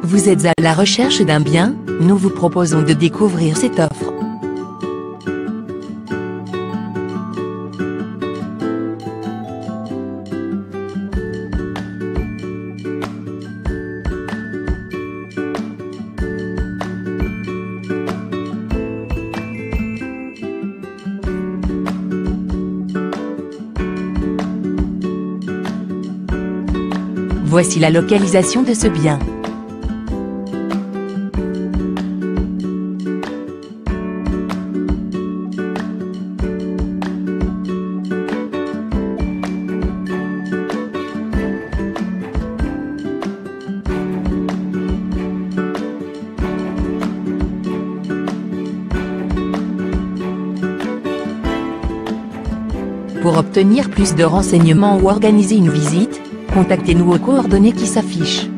Vous êtes à la recherche d'un bien? Nous vous proposons de découvrir cette offre. Voici la localisation de ce bien. Pour obtenir plus de renseignements ou organiser une visite, contactez-nous aux coordonnées qui s'affichent.